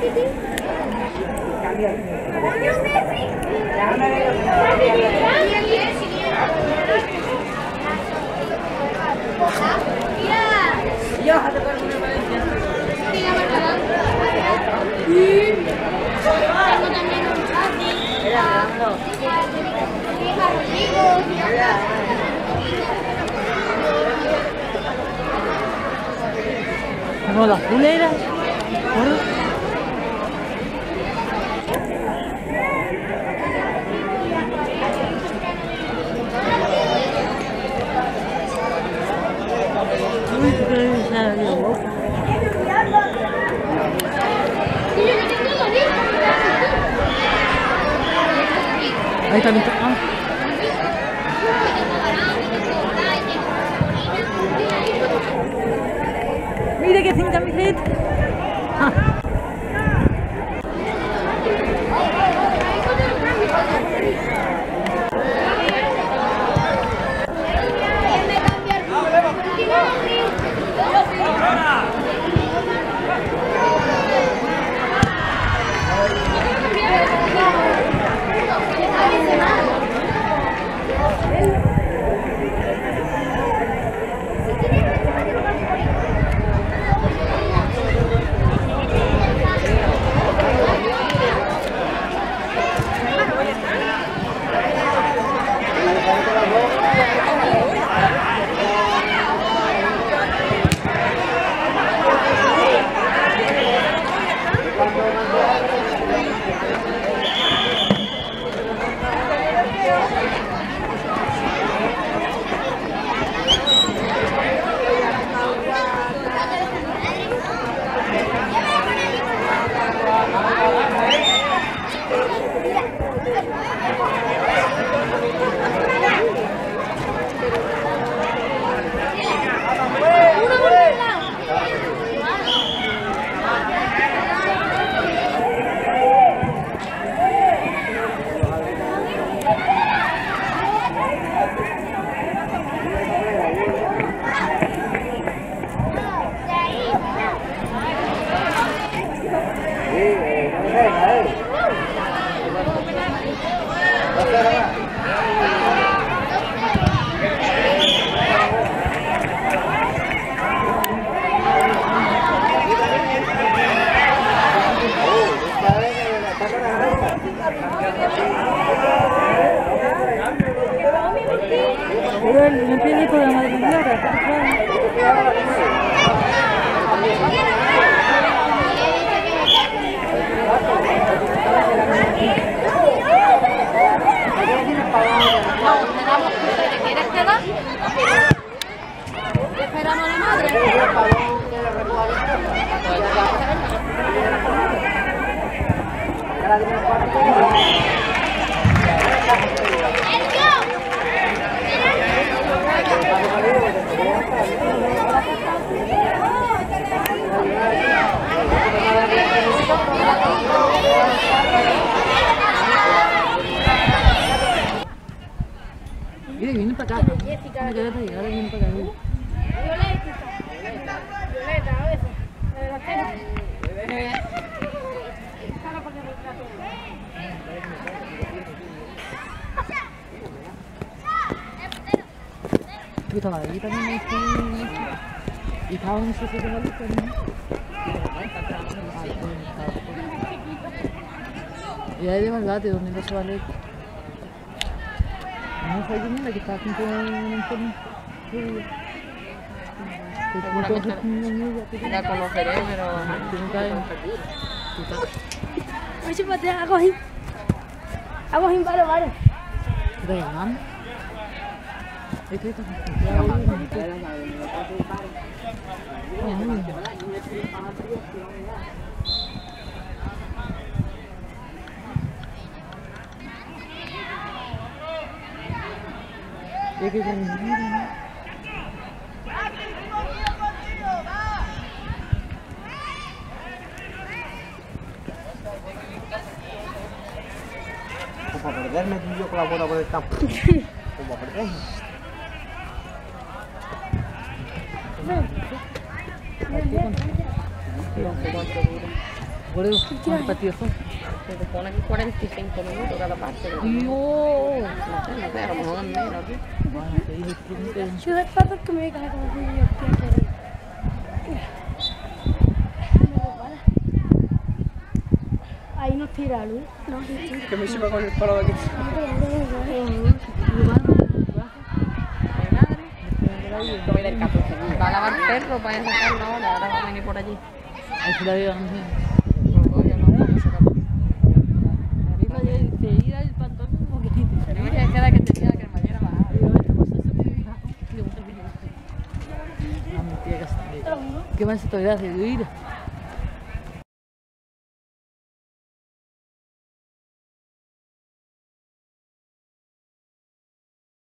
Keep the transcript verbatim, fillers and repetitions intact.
Como las fuleras. Ahí también está. Ah. Mira que sin camiseta. Ah. Pero el no tiene hijo de la madre Clara. ¿Quieres quedar? Esperamos a la madre. Mira, viene para acá. Me quedé para llegar, viene para acá. Violeta. Violeta, a veces. Tú estabas ahí también. Y estaba en ese sitio de la lista, ¿no? Y ahí de Malgate, donde no se va a leer. No sé quién era que estaba junto a un entorno. La conoceré, pero Oye, chúpate, hago así. Hago así, vale, vale. ¿Qué te llaman? Esto está es que se me mira. Como para perderme tú y yo con la bola por el campo. Como para perderme. Por eso, ¿cuántos partidos son? Se supone que cuarenta y cinco minutos cada parte. No Dios. sé, no sé, a lo mejor es menos aquí. Bueno, te dije que Yo de pato que me cae como que yo quiero. Ahí nos tira luz. No, sí, Que me lleva con el palo de aquí. Voy del catorce. Va a lavar el perro para sacarlo ahora, ahora va a venir por allí. ahí se la veo, no sé. No, yo no, vamos a sacarlo. Arriba ya se irá el pantalón un poquitito. Pero yo ya queda que te decía que el mañana va a ¿Qué más se te olvida de ir?